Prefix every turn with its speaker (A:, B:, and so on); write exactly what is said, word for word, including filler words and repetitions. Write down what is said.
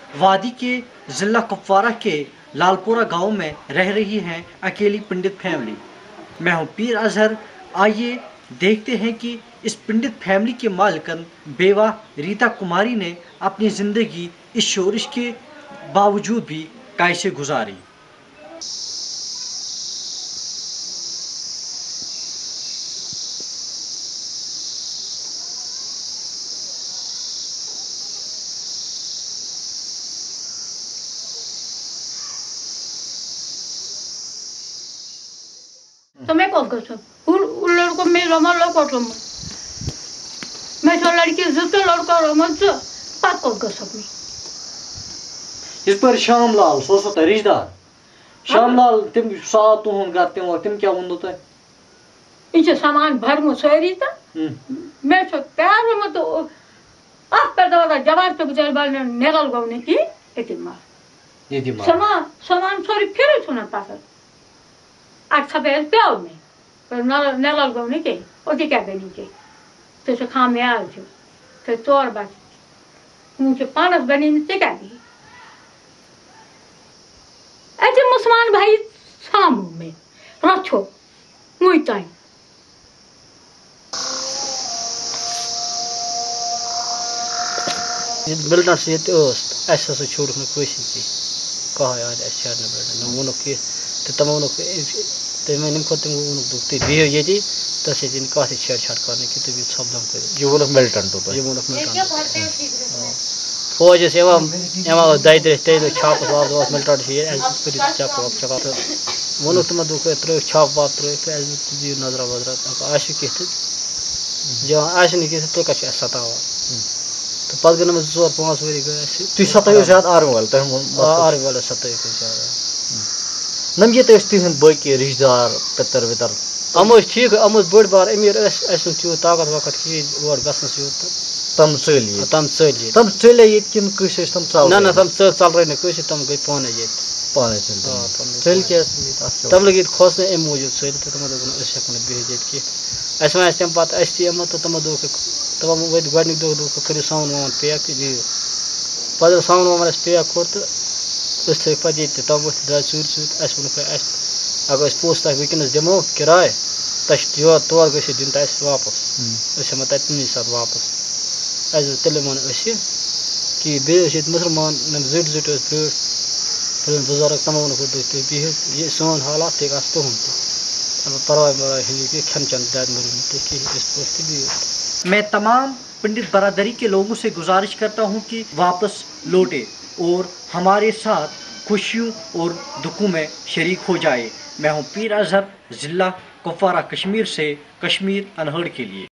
A: वादी के जिला कुपवारा के लालपुरा गांव में रह रही है अकेली पंडित फैमिली। मैं हूं पीर अजहर। आइए देखते हैं कि इस पंडित फैमिली के मालिकन बेवा रीता कुमारी ने अपनी ज़िंदगी इस शोरिश के बावजूद भी कैसे गुजारी।
B: तो मैं कौन कर सकूं? उन उन लड़कों में रमा लो कर सकूं। मैं तो लड़की जितने लड़का रमन से बात कौन कर सकूं?
A: इस पर श्यामलाल सो सो रिश्तेदार श्यामलाल तिम साथ तो हम करते हो तिम क्या वंदो तो
B: इनसे सामान भर मु सोरी था। मैं तो प्यार में तो आप पर दवा जवाब तो गुजर बाल ने नेगल गवने की इतनी मार
A: ये दी मार
B: सामान सामान सोरी फिर सुना पास आठ सफेद प्याव में पर न नेगल गवने के ओती क्या बनी के तो से खाम में आ जो तो तोर बात मुझे पानस बनी नहीं क्या दी ऐसे मुसलमान भाई सामू में रखो मुई टाइम
C: मिलना से ऐसा से छोड़ में कोशिश की कहा यार ऐसा न बैठना न वो लोग के तो तमाम लोग तो मैं निम्न खोते वो लोग दुखते भी ये जी तो से जिन काहे छेड़छाड़ करने की तो भी सब दम पे
D: ये वो लोग मिलिटेंट होता है
C: ये वो लोग मिलिटेंट फौज से एवं एवं दाई दे ते छाप वाप वाप मिलिटेंट है ऐसे फिर छाप वाप छाप तो वो लोग तुम दुख तो छाप वाप तो ऐसे जी नजर वजरा आशिक के जो आशिक के तो का सता हुआ तो पाँच गन में जोर पाँच वरी गए
D: तु सतायो ज्यादा आर्मी वाला तो हम
C: आर्मी वाला सतायो के ज्यादा
D: नम ये तो इस तीन बाकी रिश्तेदार पितर वितर
C: हम ठीक हम बड़ बार अमीर ऐसे त्यो ताकत वक्त की और गसन से
D: तम चलिए
C: तम चलिए
D: तम चले ये किन कुछ तम चल
C: ना ना तम चल चल रहे ने कुछ तम गई पाने ये
D: पाने चल चल के
C: तम लगी खोस ने एम मौजूद चल तो तम दो ऐसे कोने भेजे कि ऐसे में ऐसे बात ऐसी हम तो तम दो तब हम वही गाड़ी दो दो कर साउंड में पे कि जी पर साउंड में पे कोत उस से पजे तब वो दा चूर चूर ऐसे को ऐसे अगर इस पोस्ट तक वीकेंड्स डेमो किराए तश जो तोर गसे दिन तस वापस ऐसे मत इतनी साथ वापस ऐसे तेलमन ऐसे कि बे से मुसलमान ने जुट जुट प्रूड फिर बुजुर्ग तमाम को तो भी ये सोन हालात एक आस्तो हम अब परवाह बड़ा हिली के खन चंद दाद मरी तो कि इस पोस्ट भी
A: मैं तमाम पंडित बरादरी के लोगों से गुजारिश करता हूं कि वापस लौटे और हमारे साथ खुशियों और दुखों में शरीक हो जाए। मैं हूं पीर अजहर, जिला कुपवारा कश्मीर से, कश्मीर अनहर्ड के लिए।